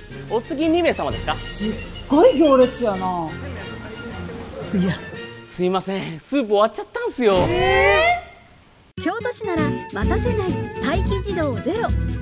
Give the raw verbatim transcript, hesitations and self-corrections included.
お次にめい様ですか？ すっごい行列やな。次や。 すいません、スープ終わっちゃったんすよ。 京都市なら待たせない待機児童ゼロ。